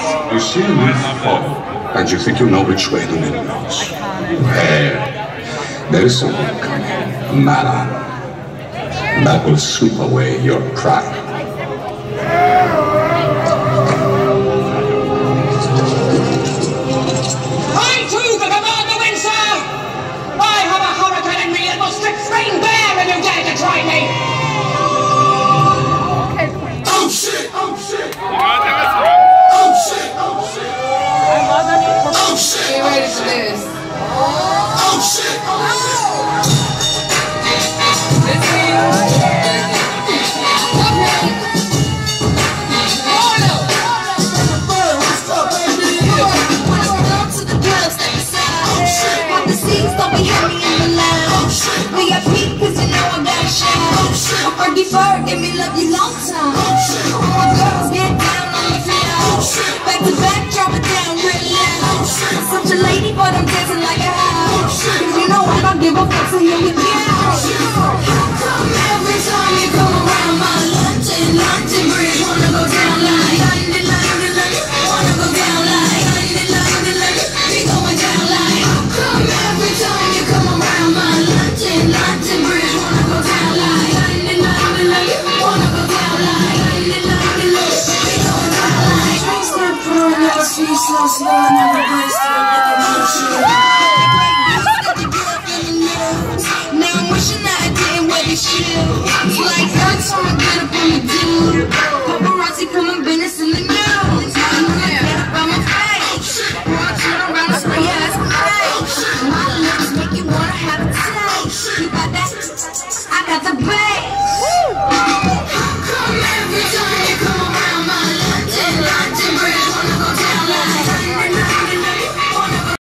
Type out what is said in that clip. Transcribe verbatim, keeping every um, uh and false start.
You see a Rupaul, and you think you know which way the wind blows. Well, there is someone coming, a Malan, that will sweep away your pride. I too can command the wind, sir! I have a hurricane in me and will strip spring bare if you dare to try me! Oh shit! Oh shit! Oh shit! Oh shit! Oh shit! Get ready for this. Oh shit! Oh shit! Bird, give me love you long time. All my girls get down on the floor. Back to back, drop it down real loud. I'm such a lady, but I'm dancing like a house. Cause you know I don't give a fuck, so here we go. How come every time you come around my London, London Bridge wanna go down like London, London, London, wanna go down like London, London, London, be going down like. How come every time you come around my London, London Bridge wanna go down like London, London, London, wanna go down like London, London, London, be going down like. Drinks that burn, never see so slow, never waste it, never bullshit. Now I'm wishing that I didn't wear the shoes. Like every time I get up on the dude, paparazzi coming business in the